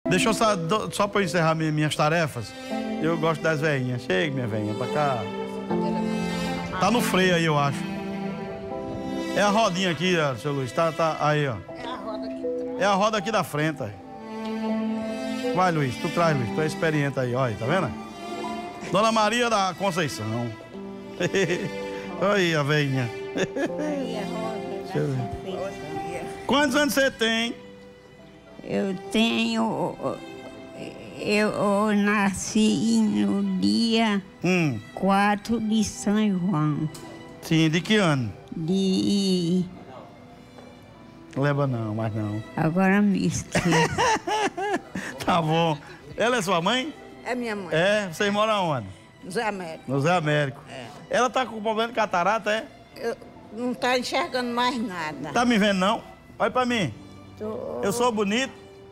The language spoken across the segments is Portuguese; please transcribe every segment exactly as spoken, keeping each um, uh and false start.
Deixa eu só, só pra eu encerrar minhas tarefas. Eu gosto das veinhas. Chega, minha veinha, pra cá. Tá no freio aí, eu acho. É a rodinha aqui, ó, seu Luiz. Tá, tá aí, ó. É a roda aqui atrás. É a roda aqui da frente, aí. Vai, Luiz. Tu traz, Luiz. Tu é experiente aí, olha, tá vendo? Dona Maria da Conceição. Aí, a veinha. Aí a roda da Conceição. Quantos anos você tem? Eu tenho... Eu, eu nasci no dia Hum. quatro de São João. Sim, de que ano? De... Lembra não, mas não. Agora me esqueci. Tá bom. Ela é sua mãe? É minha mãe. É? Vocês moram onde? No Zé Américo. No Zé Américo. É. Ela tá com problema de catarata, é? Eu não tá enxergando mais nada. Tá me vendo, não? Olha pra mim. Tô... Eu sou bonito?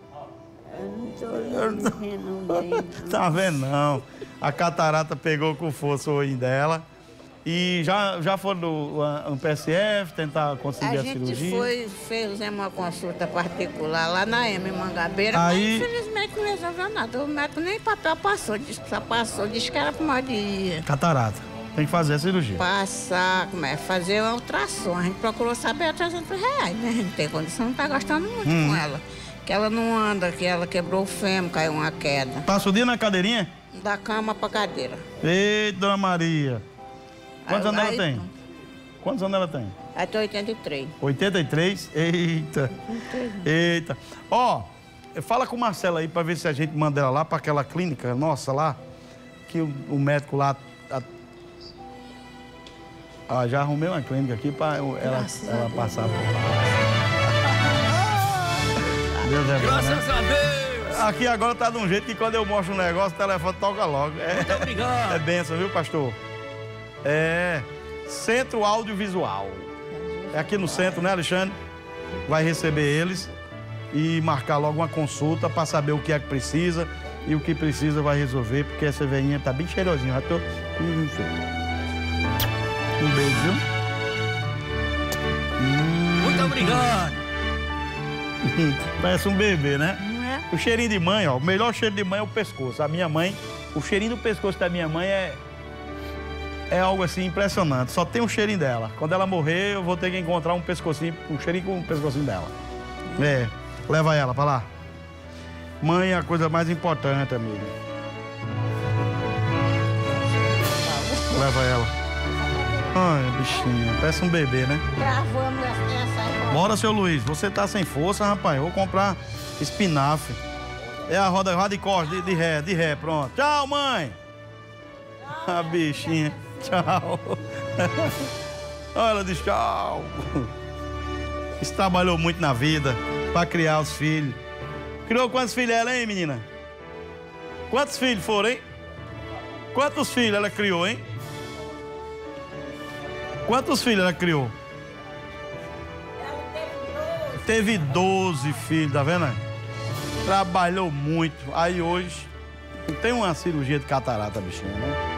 Eu não tô vendo bem, não. Tá vendo, não. A catarata pegou com força o olho dela. E já, já foram no, no P S F tentar conseguir a, a gente cirurgia? foi, fez uma consulta particular lá na E M, em Mangabeira, Aí... mas infelizmente não resolveu nada. O médico nem papel passou, disse que só passou, disse que era por mal de Catarata. Tem que fazer a cirurgia. passar, como é, fazer uma ultrassom. A gente procurou saber a trezentos reais, né? A gente tem condição, não tá gastando muito Hum. com ela. Que ela não anda, que ela quebrou o fêmur, caiu uma queda. Passa o dia na cadeirinha? Da cama pra cadeira. Eita, Dona Maria. Quantos Aí- anos ela aí- tem? Quantos anos ela tem? Aí tem oitenta e três. oitenta e três? Eita. Eita. Ó, fala com o Marcelo aí pra ver se a gente manda ela lá pra aquela clínica nossa lá, que o, o médico lá... A... Ah, já arrumei uma clínica aqui pra eu- ela, Graças ela a Deus. passar por lá. Deus é bom, Graças né? a Deus! Aqui agora tá de um jeito que quando eu mostro um negócio, o telefone toca logo. É, Muito obrigado. é benção, viu, pastor? É Centro Audiovisual. É aqui no centro, né, Alexandre? Vai receber eles e marcar logo uma consulta para saber o que é que precisa e o que precisa vai resolver, porque essa veinha tá bem cheirosinha. Já tô... Um beijo, viu? Muito obrigado. Parece um bebê, né? Não é? O cheirinho de mãe, ó, o melhor cheiro de mãe é o pescoço. A minha mãe, o cheirinho do pescoço da minha mãe é é algo assim impressionante. Só tem o cheirinho dela. Quando ela morrer, eu vou ter que encontrar um pescocinho, um cheirinho com o pescocinho dela. É, leva ela pra lá. Mãe é a coisa mais importante, amigo. Leva ela. Ai, bichinha, parece um bebê, né? Gravando essa roda. Bora, seu Luiz, você tá sem força, rapaz. Eu vou comprar espinafre. É a roda, roda de costa, de, de ré, de ré, pronto. Tchau, mãe. A bichinha, tchau. Olha, ela diz tchau. Isso trabalhou muito na vida pra criar os filhos. Criou quantos filhos ela, hein, menina? Quantos filhos foram, hein? Quantos filhos ela criou, hein? Quantos filhos ela criou? Teve doze filhos, tá vendo? Trabalhou muito. Aí hoje tem uma cirurgia de catarata, bichinha, né?